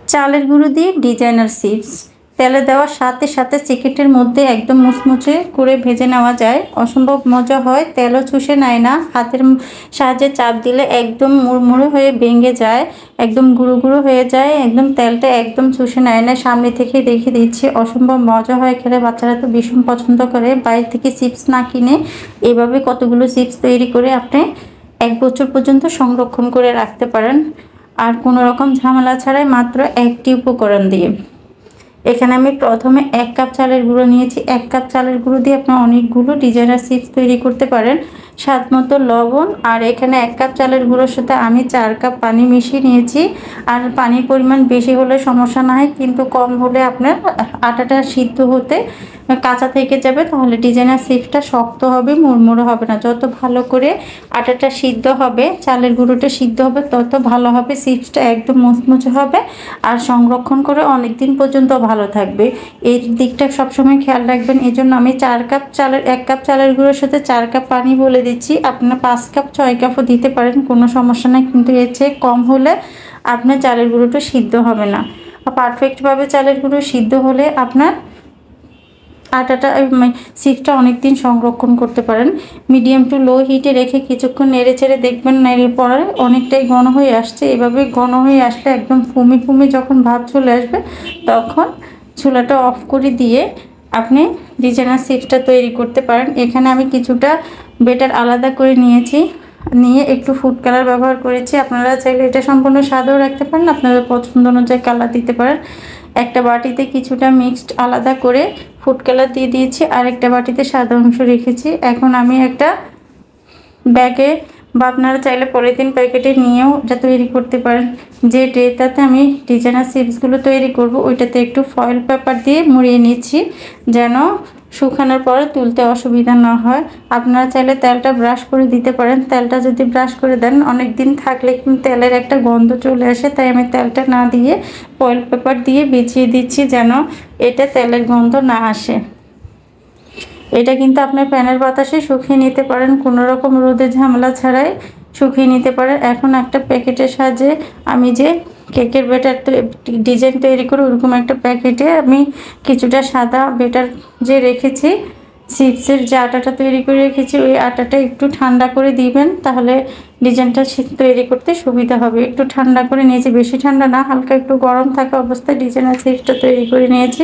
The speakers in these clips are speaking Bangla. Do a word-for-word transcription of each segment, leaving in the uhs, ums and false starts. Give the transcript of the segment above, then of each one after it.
চালের গুঁড়ো দিয়ে ডিজাইনার চিপস তেলে দেওয়ার সাথে সাথে চিকেটের মধ্যে একদম মুচমুচে করে ভেজে নেওয়া যায়। অসম্ভব মজা হয়, তেলও চুষে নেয় না, হাতের সাহায্যে চাপ দিলে একদম মুড়মুড়ে হয়ে ভেঙে যায়, একদম গুঁড়ো গুঁড়ো হয়ে যায়, একদম তেলটা একদম চুষে নেয় না। সামনে থেকে দেখে দিচ্ছি, অসম্ভব মজা হয় খেলে। বাচ্চারা তো ভীষণ পছন্দ করে। বাইরে থেকে চিপস না কিনে এভাবে কতগুলো চিপস তৈরি করে আপনি এক বছর পর্যন্ত সংরক্ষণ করে রাখতে পারেন, আর কোনো রকম ঝামেলা ছাড়াই মাত্র একটি উপকরণ দিয়ে। এখানে আমি প্রথমে এক কাপ চালের গুঁড়ো নিয়েছি। এক কাপ চালের গুঁড়ো দিয়ে আপনি অনেকগুলো ডিজাইনার চিপস তৈরি করতে পারেন। স্বাদ মতো লবণ, আর এখানে এক কাপ চালের গুঁড়োর সাথে আমি চার কাপ পানি মিশিয়ে নিয়েছি। আর পানির পরিমাণ বেশি হলে সমস্যা না হয়, কিন্তু কম হলে আপনার আটাটা সিদ্ধ হতে কাঁচা থেকে যাবে, তাহলে ডিজাইনার চিপসটা শক্ত হবে, মুড়মুড়ে হবে না। যত ভালো করে আটাটা সিদ্ধ হবে, চালের গুঁড়োটা সিদ্ধ হবে, তত ভালো হবে। চিপসটা একদম মুচমুচে হবে আর সংরক্ষণ করে অনেক দিন পর্যন্ত ভালো থাকবে। এই দিকটা সবসময় খেয়াল রাখবেন। এই জন্য আমি চার কাপ চালের এক কাপ চালের গুঁড়োর সাথে চার কাপ পানি বলে দিচ্ছি। আপনার পাঁচ কাপ ছয় কাপও দিতে পারেন, কোনো সমস্যা নেই, কিন্তু এর চেয়ে কম হলে আপনার চালের গুঁড়োটা সিদ্ধ হবে না। পারফেক্টভাবে চালের গুঁড়ো সিদ্ধ হলে আপনার আটাটা চিপসটা অনেক দিন সংরক্ষণ করতে পারেন। মিডিয়াম টু লো হিটে রেখে কিছুক্ষণ নেড়ে চেড়ে দেখবেন, নেড়ে পরে অনেকটাই ঘন হয়ে আসছে। এভাবে ঘন হয়ে আসলে একদম ফুমি ফুমি যখন ভাব চলে আসবে, তখন চুলাটা অফ করে দিয়ে আপনি ডিজাইনার চিপসটা তৈরি করতে পারেন। এখানে আমি কিছুটা বেটার আলাদা করে নিয়েছি, নিয়ে একটু ফুড কালার ব্যবহার করেছি। আপনারা চাইলে এটা সম্পূর্ণ সাদাও রাখতে পারেন, আপনাদের পছন্দ অনুযায়ী কালার দিতে পারেন। একটা বাটিতে কিছুটা মিক্সড আলাদা করে ফুড কালার দিয়ে দিয়েছি, আর একটা বাটিতে সাদা অংশ রেখেছি। এখন আমি একটা ব্যাগে বা আপনারা চাইলে পলিথিন প্যাকেটে নিয়েও এটা তৈরি করতে পারেন। যে ট্রেটাতে আমি ডিজাইনার চিপসগুলো তৈরি করব, ওইটাতে একটু ফয়েল পেপার দিয়ে মুড়িয়ে নিচ্ছি, যেন শুকানোর পরে তুলতে অসুবিধা না হয়। আপনারা চাইলে তেলটা ব্রাশ করে দিতে পারেন। তেলটা যদি ব্রাশ করে দেন, অনেক দিন থাকলে কিন্তু তেলের একটা গন্ধ চলে আসে, তাই আমি তেলটা না দিয়ে ফয়েল পেপার দিয়ে বিছিয়ে দিচ্ছি, যেন এটা তেলের গন্ধ না আসে। এটা কিন্তু আপনার প্যানের বাতাসে শুকিয়ে নিতে পারেন, কোনো রকম রোদে ঝামেলা ছাড়াই শুকিয়ে নিতে পারেন। এখন একটা প্যাকেটের সাহায্যে আমি যে কেকের ব্যাটার ডিজাইন তৈরি করে, ওরকম একটা প্যাকেটে আমি কিছুটা সাদা ব্যাটার যে রেখেছি, চিপসের যে আটাটা তৈরি করে রেখেছি, ওই আটাটা একটু ঠান্ডা করে দিবেন, তাহলে ডিজাইনটা তৈরি করতে সুবিধা হবে। একটু ঠান্ডা করে নিয়েছি, বেশি ঠান্ডা না, হালকা একটু গরম থাকা অবস্থায় ডিজাইনার চিপসটা তৈরি করে নিয়েছি।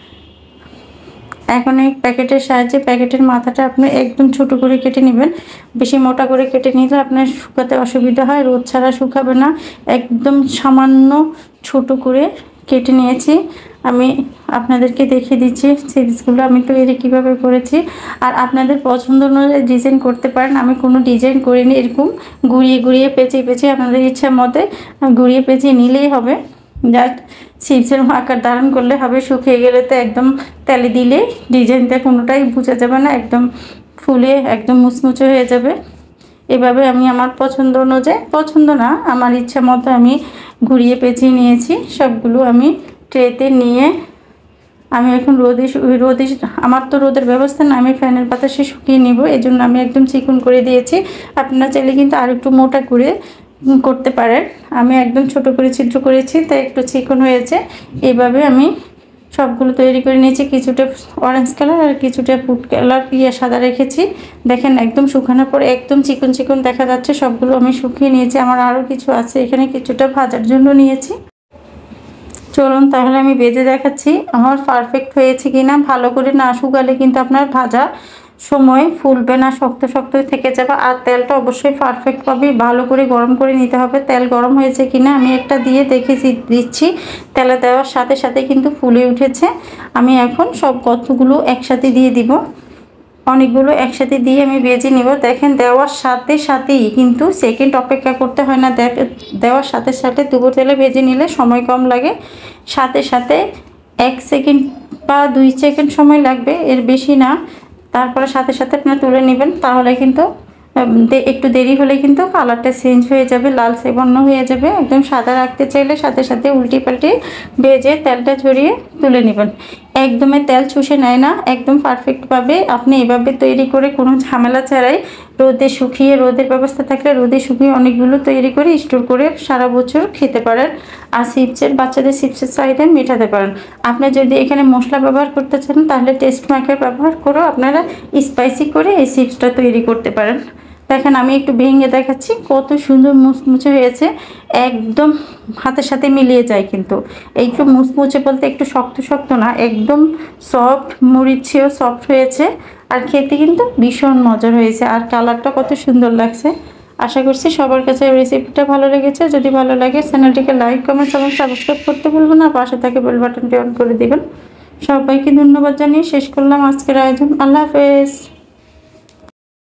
এখন এই প্যাকেটের সাহায্যে প্যাকেটের মাথাটা আপনি একদম ছোট করে কেটে নেবেন। বেশি মোটা করে কেটে নিলে আপনার শুকাতে অসুবিধা হয়, রোদ ছাড়া শুকাবে না। একদম সামান্য ছোট করে কেটে নিয়েছি। আমি আপনাদেরকে দেখিয়ে দিচ্ছি চিপসগুলো আমি তৈরি কীভাবে করেছি, আর আপনাদের পছন্দ অনুযায়ী ডিজাইন করতে পারেন। আমি কোনো ডিজাইন করিনি, এরকম ঘুরিয়ে ঘুরিয়ে পেঁচিয়ে পেঁচিয়ে আপনাদের ইচ্ছা মতে ঘুরিয়ে পেঁচিয়ে নিলেই হবে। জাস্ট চিপসের আকার ধারণ করলে হবে। শুকিয়ে গেলে তো একদম তেলে দিলে ডিজাইনটা কোনোটাই বোঝা যাবে না, একদম ফুলে একদম মুচমুচে হয়ে যাবে। এভাবে আমি আমার পছন্দ অনুযায়ী, পছন্দ না আমার ইচ্ছা মতো আমি ঘুরিয়ে পেঁচিয়ে নিয়েছি। সবগুলো আমি ট্রেতে নিয়ে আমি এখন রোদে রোদে আমার তো রোদের ব্যবস্থা না, আমি ফ্যানের বাতাসে শুকিয়ে নিব, এই জন্য আমি একদম চিকন করে দিয়েছি। আপনারা চাইলে কিন্তু আর একটু মোটা করে করতে পারেন। আমি একদম ছোট করে ছিদ্র করেছি, তাই একটু চিকন হয়েছে। এইভাবে আমি সবগুলো তৈরি করে নিয়েছি। কিছুটা অরেঞ্জ কালার আর কিছুটা ফুড কালার ইয়ে সাদা রেখেছি। দেখেন একদম শুকানোর পরে একদম চিকন চিকন দেখা যাচ্ছে। সবগুলো আমি শুকিয়ে নিয়েছি। আমার আরও কিছু আছে, এখানে কিছুটা ভাজার জন্য নিয়েছি। চলুন তাহলে আমি ভেজে দেখাচ্ছি আমার পারফেক্ট হয়েছে কিনা। ভালো করে না শুকালে কিন্তু আপনার ভাজা সময় ফুলবে না, শক্ত শক্ত থেকে যাবে। আর তেলটা অবশ্যই পারফেক্টভাবে ভালো করে গরম করে নিতে হবে। তেল গরম হয়েছে কিনা আমি একটা দিয়ে দেখে দিচ্ছি। তেলে দেওয়ার সাথে সাথে কিন্তু ফুলে উঠেছে। আমি এখন সব কতগুলো একসাথে দিয়ে দিব। অনেকগুলো একসাথে দিয়ে আমি ভেজে নিব। দেখেন দেওয়ার সাথে সাথেই কিন্তু সেকেন্ড অপেক্ষা করতে হয় না। দেওয়ার সাথে সাথে দুপুর তেলে ভেজে নিলে সময় কম লাগে। সাথে সাথে এক সেকেন্ড বা দুই সেকেন্ড সময় লাগবে, এর বেশি না। তারপরে সাথে সাথে আপনারা তুলে নেবেন, তাহলে কিন্তু একটু দেরি হলে কিন্তু কালারটা চেঞ্জ হয়ে যাবে, লালচে বর্ণ হয়ে যাবে। একদম সাদা রাখতে চাইলে সাথে সাথে উল্টে পাল্টে ভেজে তেলটা ঝরিয়ে তুলে নেবেন। একদমই তেল চুষে নেয় না, একদম পারফেক্টভাবে আপনি এভাবে তৈরি করে কোনো ঝামেলা ছাড়াই রোদে শুকিয়ে, রোদের ব্যবস্থা থাকলে রোদে শুকিয়ে অনেকগুলো তৈরি করে স্টোর করে সারা বছর খেতে পারেন। আর চিপসের, বাচ্চাদের চিপসের চাহিদা মেটাতে পারেন। আপনি যদি এখানে মশলা ব্যবহার করতে চান তাহলে টেস্ট মেকার ব্যবহার করেও আপনারা স্পাইসি করে এই চিপসটা তৈরি করতে পারেন। দেখেন আমি একটু ভেঙে দেখাচ্ছি, কত সুন্দর মুচমুচে হয়েছে, একদম হাতের সাথে মিলিয়ে যায়। কিন্তু একটু মুচমুচে বলতে একটু শক্ত শক্ত না, একদম সফট, মুড়ির চেয়েও সফট হয়েছে। আর খেতে কিন্তু ভীষণ মজার হয়েছে, আর কালারটা কত সুন্দর লাগছে। আশা করছি সবার কাছে রেসিপিটা ভালো লেগেছে। যদি ভালো লাগে চ্যানেলটিকে লাইক, কমেন্টস এবং সাবস্ক্রাইব করতে ভুলবেন না, পাশে থাকে বেল বাটনটি অন করে দিবেন। সবাইকে ধন্যবাদ জানিয়ে শেষ করলাম আজকের আয়োজন। আল্লাহ হাফেজ।